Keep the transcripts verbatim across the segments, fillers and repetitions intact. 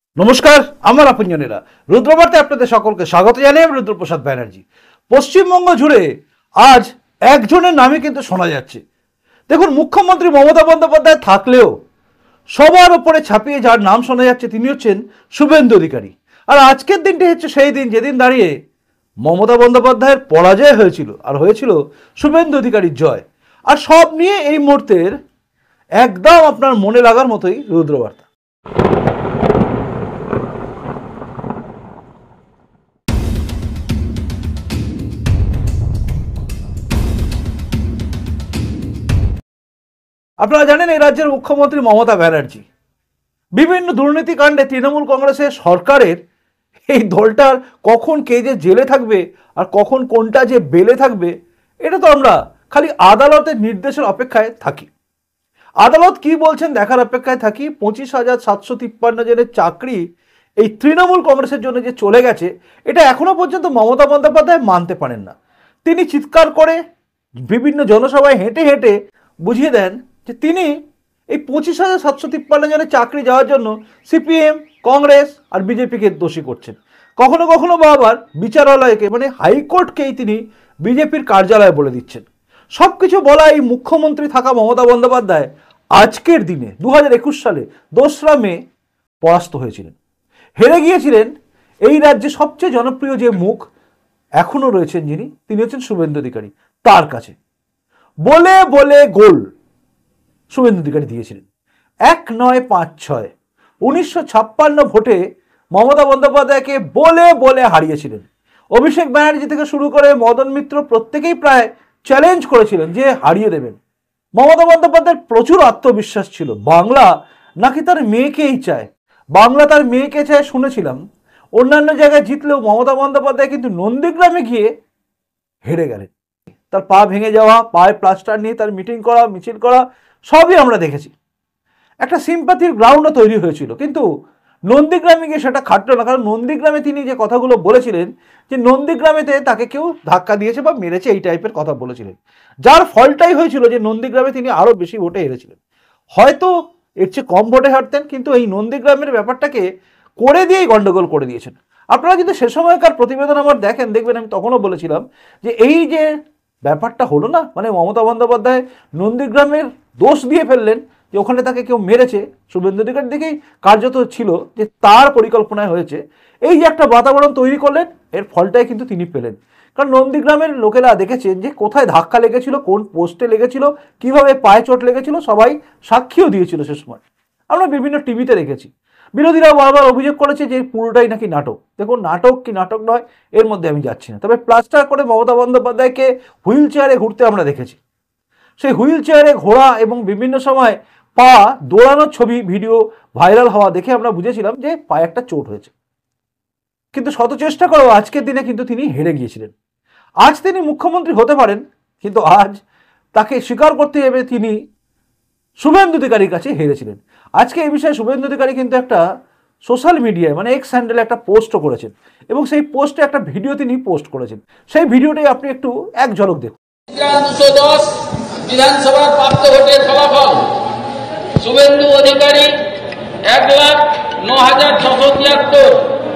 নমস্কার, আমার আপনজনেরা রুদ্রবার্তে আপনাদের সকলকে স্বাগত জানাই। আমি রুদ্রপ্রসাদ ব্যানার্জি। পশ্চিমবঙ্গ জুড়ে আজ একজনের নামে কিন্তু শোনা যাচ্ছে। দেখুন, মুখ্যমন্ত্রী মমতা বন্দ্যোপাধ্যায় থাকলেও সবার উপরে ছাপিয়ে যার নাম শোনা যাচ্ছে তিনি হচ্ছেন শুভেন্দু অধিকারী। আর আজকের দিনটি হচ্ছে সেই দিন যেদিন দাঁড়িয়ে মমতা বন্দ্যোপাধ্যায়ের পরাজয় হয়েছিল আর হয়েছিল শুভেন্দু অধিকারীর জয়। আর সব নিয়ে এই মুহূর্তের একদম আপনার মনে লাগার মতোই রুদ্রবার্তা। আপনারা জানেন এই রাজ্যের মুখ্যমন্ত্রী মমতা ব্যানার্জি বিভিন্ন দুর্নীতিকাণ্ডে তৃণমূল কংগ্রেসের সরকারের এই দলটার কখন কে যে জেলে থাকবে আর কখন কোনটা যে বেলে থাকবে এটা তো আমরা খালি আদালতের নির্দেশের অপেক্ষায় থাকি। আদালত কি বলছেন দেখার অপেক্ষায় থাকি। পঁচিশ হাজার সাতশো তিপ্পান্ন জনের চাকরি এই তৃণমূল কংগ্রেসের জন্য যে চলে গেছে এটা এখনো পর্যন্ত মমতা বন্দ্যোপাধ্যায় মানতে পারেন না। তিনি চিৎকার করে বিভিন্ন জনসভায় হেঁটে হেঁটে বুঝিয়ে দেন যে তিনি এই পঁচিশ হাজার সাতশো তিপ্পান্ন জনের চাকরি যাওয়ার জন্য সিপিএম, কংগ্রেস আর বিজেপিকে দোষী করছেন। কখনো কখনো বা আবার বিচারালয়কে মানে হাইকোর্টকেই তিনি বিজেপির কার্যালয় বলে দিচ্ছেন। সব কিছু বলা এই মুখ্যমন্ত্রী থাকা মমতা বন্দ্যোপাধ্যায় আজকের দিনে দু হাজার একুশ সালে দোসরা মে পরাস্ত হয়েছিলেন, হেরে গিয়েছিলেন। এই রাজ্যে সবচেয়ে জনপ্রিয় যে মুখ এখনো রয়েছেন যিনি, তিনি হচ্ছেন শুভেন্দু অধিকারী। তার কাছে বলে বলে গোল শুভেন্দু অধিকারী দিয়েছিলেন। এক নয় পাঁচ ছয় উনিশশো ছাপ্পান্ন ভোটে মমতা বন্দ্যোপাধ্যায়কে বলে বলে হারিয়েছিলেন। অভিষেক ব্যানার্জি থেকে শুরু করে মদন মিত্র প্রত্যেকেই প্রায় চ্যালেঞ্জ করেছিলেন যে হারিয়ে দেবেন। মমতা বন্দ্যোপাধ্যায়ের প্রচুর আত্মবিশ্বাস ছিল। বাংলা নাকি তার মেয়েকেই চায়, বাংলা তার মেয়েকে চায় শুনেছিলাম। অন্যান্য জায়গায় জিতলেও মমতা বন্দ্যোপাধ্যায় কিন্তু নন্দীগ্রামে গিয়ে হেরে গেলেন। তার পা ভেঙে যাওয়া, পায়ে প্লাস্টার নিয়ে তার মিটিং করা, মিছিল করা সবই আমরা দেখেছি। একটা সিম্পাথির গ্রাউন্ডও তৈরি হয়েছিল, কিন্তু নন্দীগ্রামে গিয়ে সেটা খাটলো না। কারণ নন্দীগ্রামে তিনি যে কথাগুলো বলেছিলেন যে নন্দীগ্রামেতে তাকে কেউ ধাক্কা দিয়েছে বা মেরেছে, এই টাইপের কথা বলেছিলেন, যার ফলটাই হয়েছিল যে নন্দীগ্রামে তিনি আরও বেশি ভোটে হেরেছিলেন। হয়তো এর চেয়ে কম ভোটে হারতেন, কিন্তু এই নন্দীগ্রামের ব্যাপারটাকে করে দিয়েই গন্ডগোল করে দিয়েছেন। আপনারা যদি সে সময়কার প্রতিবেদন আমার দেখেন দেখবেন আমি তখনও বলেছিলাম যে এই যে ব্যাপারটা হলো না, মানে মমতা বন্দ্যোপাধ্যায় নন্দীগ্রামের দোষ দিয়ে ফেললেন যে ওখানে তাকে কেউ মেরেছে, শুভেন্দু অধিকারীর দিকেই কার্যত ছিল যে তার পরিকল্পনায় হয়েছে। এই যে একটা বাতাবরণ তৈরি করলেন, এর ফলটাই কিন্তু তিনি পেলেন। কারণ নন্দীগ্রামের লোকেরা দেখেছেন যে কোথায় ধাক্কা লেগেছিল, কোন পোস্টে লেগেছিল, কিভাবে পায়ে চোট লেগেছিল, সবাই সাক্ষীও দিয়েছিল সে সময়। আমরা বিভিন্ন টিভিতে দেখেছি। বিরোধীরা বারবার অভিযোগ করেছে যে পুরোটাই নাকি নাটক। দেখুন, নাটক কি নাটক নয় এর মধ্যে আমি যাচ্ছি না, তবে প্লাস্টার করে মমতা বন্দ্যোপাধ্যায়কে হুইল চেয়ারে ঘুরতে আমরা দেখেছি। সেই হুইল চেয়ারে ঘোরা এবং বিভিন্ন সময় পা দৌড়ানোর ছবি ভিডিও ভাইরাল হওয়া দেখে আমরা বুঝেছিলাম যে পায়ে একটা চোট হয়েছে। কিন্তু শত চেষ্টা করেও আজকের দিনে কিন্তু তিনি হেরে গিয়েছিলেন। আজ তিনি মুখ্যমন্ত্রী হতে পারেন, কিন্তু আজ তাকে স্বীকার করতে হবে তিনি শুভেন্দু অধিকারীর কাছে হেরেছিলেন। আজকে এই বিষয়ে শুভেন্দু অধিকারী কিন্তু একটা সোশ্যাল মিডিয়ায় মানে এক্স হ্যান্ডেলে একটা পোস্টও করেছেন এবং সেই পোস্টে একটা ভিডিও তিনি পোস্ট করেছেন। সেই ভিডিওটাই আপনি একটু এক ঝলক দেখুন। দুশো দশ বিধানসভার প্রাপ্ত ভোটের ফলাফল: শুভেন্দু অধিকারী এক লাখ ন হাজার ছশো তিয়াত্তর,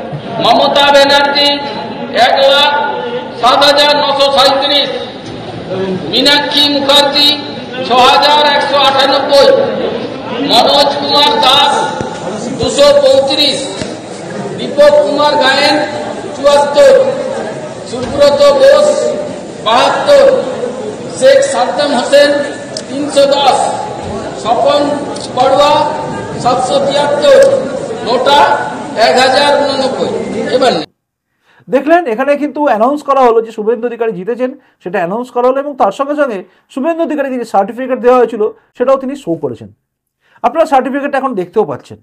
মমতা ব্যানার্জি এক লাখ সাত হাজার নশো সাঁত্রিশ, মীনাক্ষী মুখার্জি ছ হাজার একশো আটানব্বই, মনোজ কুমার দাস দুশো পঁয়ত্রিশ, দীপক কুমার গায়েন চুয়াত্তর, সুব্রত বোস বাহাত্তর, শেখ সাদ্দাম হোসেন তিনশো দশ, স্বপন বড়ুয়া সাতশো তিয়াত্তর, নোটা এক হাজার উননব্বই। এবার দেখলেন এখানে কিন্তু অ্যানাউন্স করা হলো যে শুভেন্দু অধিকারী জিতেছেন, সেটা অ্যানাউন্স করা হলো এবং তার সঙ্গে সঙ্গে শুভেন্দু অধিকারীকে যে সার্টিফিকেট দেওয়া হয়েছিল সেটাও তিনি শো করেছেন। আপনারা সার্টিফিকেটটা এখন দেখতেও পাচ্ছেন।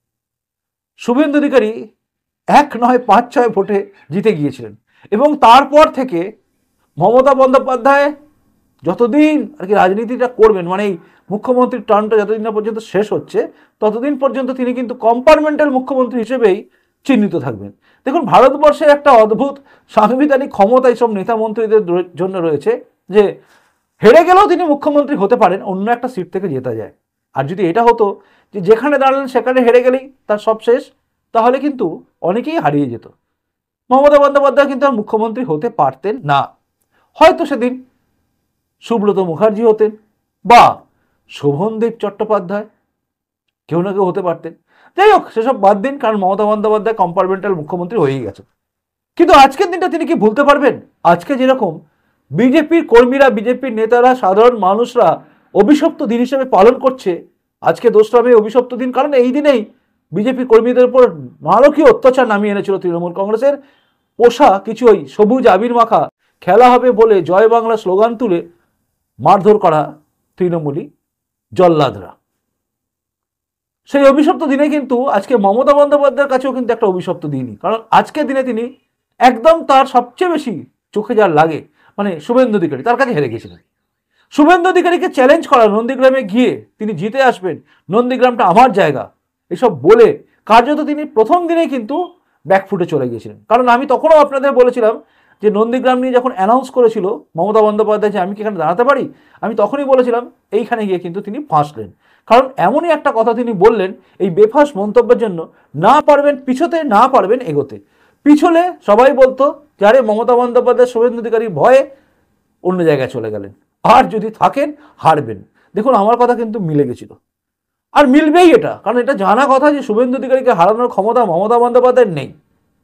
শুভেন্দু অধিকারী এক নয় পাঁচ ছয় ভোটে জিতে গিয়েছিলেন এবং তারপর থেকে মমতা বন্দ্যোপাধ্যায় যতদিন আর কি রাজনীতিটা করবেন, মানে এই মুখ্যমন্ত্রীর টার্মটা যতদিন না পর্যন্ত শেষ হচ্ছে ততদিন পর্যন্ত তিনি কিন্তু কম্পার্টমেন্টাল মুখ্যমন্ত্রী হিসেবেই চিহ্নিত থাকবেন। দেখুন, ভারতবর্ষে একটা অদ্ভুত সাংবিধানিক ক্ষমতা এইসব নেতা মন্ত্রীদের জন্য রয়েছে যে হেরে গেলেও তিনি মুখ্যমন্ত্রী হতে পারেন, অন্য একটা সিট থেকে জেতা যায়। আর যদি এটা হতো যে যেখানে দাঁড়ালেন সেখানে হেরে গেলেই তার সব শেষ, তাহলে কিন্তু অনেকেই হারিয়ে যেত। মমতা বন্দ্যোপাধ্যায় কিন্তু আর মুখ্যমন্ত্রী হতে পারতেন না। হয়তো সেদিন সুব্রত মুখার্জি হতেন বা শোভনদেব চট্টোপাধ্যায়, কেউ না কেউ হতে পারতেন। যাই হোক, সেসব বাদ দিন, কারণ মমতা বন্দ্যোপাধ্যায় কম্পার্টমেন্টাল মুখ্যমন্ত্রী হয়েই গেছে। কিন্তু আজকের দিনটা তিনি কি ভুলতে পারবেন? আজকে যেরকম বিজেপির কর্মীরা, বিজেপির নেতারা, সাধারণ মানুষরা অভিশপ্ত দিন হিসেবে পালন করছে আজকে দোসরা মে অভিশপ্ত দিন, কারণ এই দিনেই বিজেপি কর্মীদের উপর নারকীয় অত্যাচার নামিয়ে এনেছিল তৃণমূল কংগ্রেসের পোষা কিছু ওই সবুজ আবির মাখা খেলা হবে বলে জয় বাংলা স্লোগান তুলে মারধর করা তৃণমূলী জল্লাদরা। সেই অভিশপ্ত দিনে কিন্তু আজকে মমতা বন্দ্যোপাধ্যায়ের কাছেও কিন্তু একটা অভিশপ্ত দিনই, কারণ আজকের দিনে তিনি একদম তার সবচেয়ে বেশি চোখে যার লাগে মানে শুভেন্দু অধিকারী, তার কাছে হেরে গেছিলেন। শুভেন্দু অধিকারীকে চ্যালেঞ্জ করা, নন্দীগ্রামে গিয়ে তিনি জিতে আসবেন, নন্দীগ্রামটা আমার জায়গা, এসব বলে কার্যত তিনি প্রথম দিনেই কিন্তু ব্যাকফুটে চলে গিয়েছিলেন। কারণ আমি তখনও আপনাদের বলেছিলাম যে নন্দীগ্রাম নিয়ে যখন অ্যানাউন্স করেছিল মমতা বন্দ্যোপাধ্যায় যে আমি কি এখানে দাঁড়াতে পারি, আমি তখনই বলেছিলাম এইখানে গিয়ে কিন্তু তিনি ফাঁসলেন। কারণ এমনই একটা কথা তিনি বললেন এই বেফাঁস মন্তব্যের জন্য, না পারবেন পিছোতে, না পারবেন এগোতে। পিছলে সবাই বলতো যারে মমতা বন্দ্যোপাধ্যায় শুভেন্দু অধিকারী ভয়ে অন্য জায়গায় চলে গেলেন, আর যদি থাকেন হারবেন। দেখুন আমার কথা কিন্তু মিলে গেছিল, আর মিলবেই এটা, কারণ এটা জানা কথা যে শুভেন্দু অধিকারীকে হারানোর ক্ষমতা মমতা বন্দ্যোপাধ্যায়ের নেই।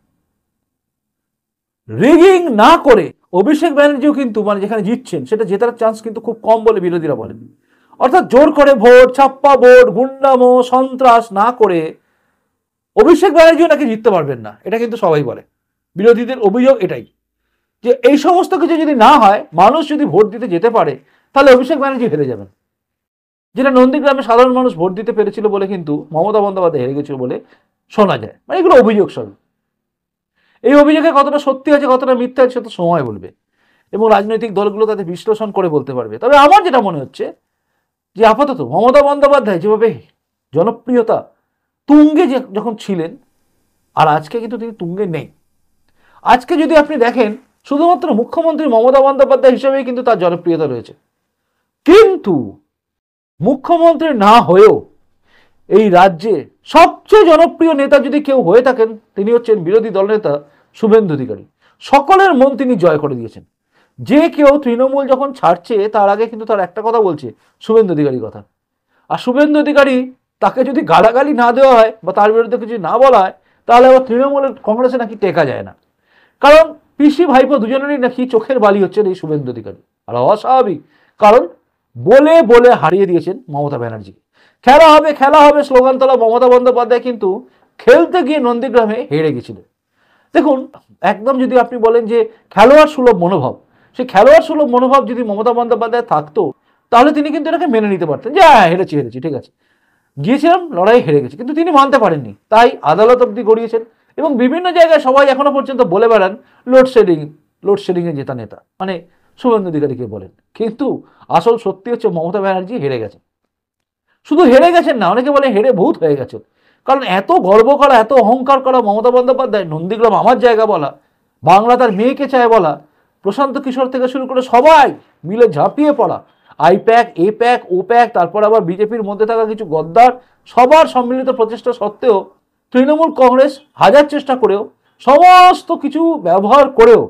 রিগিং না করে অভিষেক ব্যানার্জিও কিন্তু মানে যেখানে জিতছেন সেটা জেতার চান্স কিন্তু খুব কম বলে বিরোধীরা বলেন। অর্থাৎ জোর করে ভোট, ছাপ্পা ভোট, গুন্ডামো, সন্ত্রাস না করে অভিষেক ব্যানার্জিও নাকি জিততে পারবেন না, এটা কিন্তু সবাই বলে। বিরোধীদের অভিযোগ এটাই যে এই সমস্ত কিছু যদি না হয়, মানুষ যদি ভোট দিতে যেতে পারে, তাহলে অভিষেক ব্যানার্জি হেরে যাবেন। যেটা নন্দীগ্রামে সাধারণ মানুষ ভোট দিতে পেরেছিল বলে কিন্তু মমতা বন্দ্যোপাধ্যায় হেরে গেছিল বলে শোনা যায়। মানে এগুলো অভিযোগ সব। এই অভিযোগে কতটা সত্যি আছে কতটা মিথ্যা আছে সেটা সময় বলবে, এবং রাজনৈতিক দলগুলো তাদের বিশ্লেষণ করে বলতে পারবে। তবে আমার যেটা মনে হচ্ছে যে আপাতত মমতা বন্দ্যোপাধ্যায় যেভাবে জনপ্রিয়তা তুঙ্গে যখন ছিলেন, আর আজকে কিন্তু তিনি তুঙ্গে নেই। আজকে যদি আপনি দেখেন শুধুমাত্র মুখ্যমন্ত্রী মমতা বন্দ্যোপাধ্যায় হিসেবেই কিন্তু তার জনপ্রিয়তা রয়েছে, কিন্তু মুখ্যমন্ত্রী না হয়েও এই রাজ্যে সবচেয়ে জনপ্রিয় নেতা যদি কেউ হয়ে থাকেন তিনি হচ্ছেন বিরোধী দলনেতা শুভেন্দু অধিকারী। সকলের মন তিনি জয় করে দিয়েছেন। যে কেউ তৃণমূল যখন ছাড়ছে তার আগে কিন্তু তার একটা কথা বলছে, শুভেন্দু অধিকারীর কথা। আর শুভেন্দু অধিকারী তাকে যদি গালাগালি না দেওয়া হয় বা তার বিরুদ্ধে কিছু না বলা হয়, তাহলে আবার তৃণমূলের কংগ্রেসে নাকি টেকা যায় না। কারণ পিসি ভাইপো দুজনেরই নাকি চোখের বালি হচ্ছেন এই শুভেন্দু অধিকারী। আর অস্বাভাবিক, কারণ বলে বলে হারিয়ে দিয়েছেন মমতা ব্যানার্জিকে। খেলা হবে খেলা হবে স্লোগান তোলা মমতা বন্দ্যোপাধ্যায় কিন্তু খেলতে গিয়ে নন্দীগ্রামে হেরে গেছিলেন। দেখুন, একদম যদি আপনি বলেন যে খেলোয়াড় সুলভ মনোভাব, সেই খেলোয়াড় সুলভ মনোভাব যদি মমতা বন্দ্যোপাধ্যায় থাকতো, তাহলে তিনি কিন্তু এটাকে মেনে নিতে পারতেন যে হ্যাঁ হেরেছি হেরেছি ঠিক আছে, গিয়েছিলাম লড়াই হেরে গেছি। কিন্তু তিনি মানতে পারেননি, তাই আদালত অব্দি গড়িয়েছেন। এবং বিভিন্ন জায়গায় সবাই এখনো পর্যন্ত বলে বেড়ান লোডশেডিং, লোডশেডিংয়ে জেতা নেতা মানে শুভেন্দু অধিকারীকে বলেন। কিন্তু আসল সত্যি হচ্ছে মমতা ব্যানার্জি হেরে গেছেন। শুধু হেরে গেছেন না, অনেকে বলে হেরে ভূত হয়ে গেছেন। কারণ এত গর্ব করা, এত অহংকার করা মমতা বন্দ্যোপাধ্যায়, নন্দীগ্রাম আমার জায়গা বলা, বাংলা তার মেয়েকে চায় বলা, প্রশান্ত কিশোর থেকে শুরু করে সবাই মিলে ঝাঁপিয়ে পড়া, আই প্যাক, এ প্যাক, ও প্যাক, তারপর আবার বিজেপির মধ্যে থাকা কিছু গদ্দার, সবার সম্মিলিত প্রচেষ্টা সত্ত্বেও তৃণমূল কংগ্রেস হাজার চেষ্টা করেও, সমস্ত কিছু ব্যবহার করেও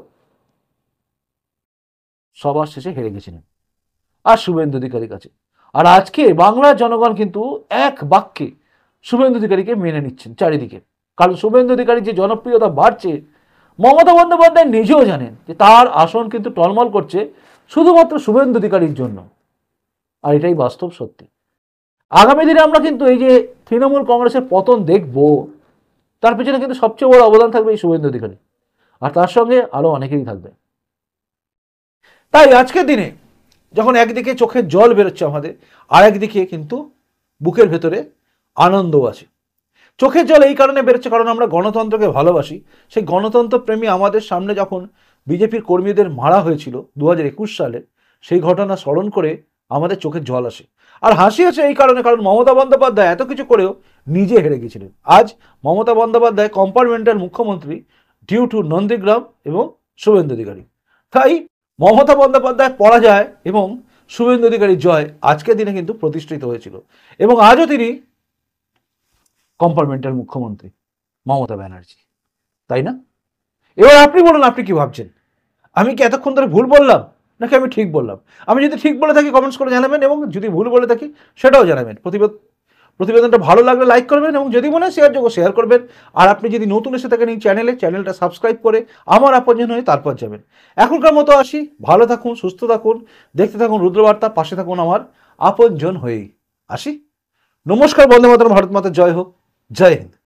সবার শেষে হেরে গেছিলেন আর শুভেন্দু অধিকারীর কাছে। আর আজকে বাংলার জনগণ কিন্তু এক বাক্যে শুভেন্দু অধিকারীকে মেনে নিচ্ছেন চারিদিকে। কারণ শুভেন্দু অধিকারীর যে জনপ্রিয়তা বাড়ছে, মমতা বন্দ্যোপাধ্যায় নিজেও জানেন যে তার আসন কিন্তু টলমল করছে শুধুমাত্র শুভেন্দু অধিকারীর জন্য। আর এটাই বাস্তব সত্যি। আগামী দিনে আমরা কিন্তু এই যে তৃণমূল কংগ্রেসের পতন দেখব, তার পিছনে কিন্তু সবচেয়ে বড় অবদান থাকবে এই শুভেন্দু অধিকারী, আর তার সঙ্গে আরো অনেকেই থাকবে। তাই আজকের দিনে যখন একদিকে চোখের জল বেরোচ্ছে আমাদের, আর একদিকে কিন্তু বুকের ভেতরে আনন্দও আছে। চোখের জল এই কারণে বেরোচ্ছে কারণ আমরা গণতন্ত্রকে ভালোবাসি। সেই গণতন্ত্র প্রেমী আমাদের সামনে যখন বিজেপির কর্মীদের মারা হয়েছিল দু হাজার একুশ সালে, সেই ঘটনা স্মরণ করে আমাদের চোখের জল আসে। আর হাসি আছে এই কারণে, কারণ মমতা বন্দ্যোপাধ্যায় এত কিছু করেও নিজে হেরে গেছিলেন। আজ মমতা বন্দ্যোপাধ্যায় কম্পার্টমেন্টাল মুখ্যমন্ত্রী ডিউ টু নন্দীগ্রাম এবং শুভেন্দু অধিকারী। তাই মমতা বন্দ্যোপাধ্যায় পরাজয় এবং শুভেন্দু অধিকারীর জয় আজকের দিনে কিন্তু প্রতিষ্ঠিত হয়েছিল, এবং আজও তিনি কম্পার্টমেন্টাল মুখ্যমন্ত্রী। মমতা ব্যানার্জি, তাই না? এবার আপনি বলুন, আপনি কি ভাবছেন? আমি কি এতক্ষণ ধরে ভুল বললাম নাকি আমি ঠিক বললাম? আমি যদি ঠিক বলে থাকি কমেন্টস করে জানাবেন, এবং যদি ভুল বলে থাকি সেটাও জানাবেন। প্রতিবেদ প্রতিবেদনটা ভালো লাগলে লাইক করবেন, এবং যদি মনে হয় শেয়ারযোগ্য শেয়ার করবেন। আর আপনি যদি নতুন এসে থাকেন এই চ্যানেলে, চ্যানেলটা সাবস্ক্রাইব করে আমার আপনজন হয়ে তারপর যাবেন। এখনকার মতো আসি, ভালো থাকুন, সুস্থ থাকুন, দেখতে থাকুন রুদ্রবার্তা, পাশে থাকুন আমার আপনজন হয়েই। আসি, নমস্কার, বন্দে মাতরম, ভারত মাতা জয় হোক, জয় হিন্দ।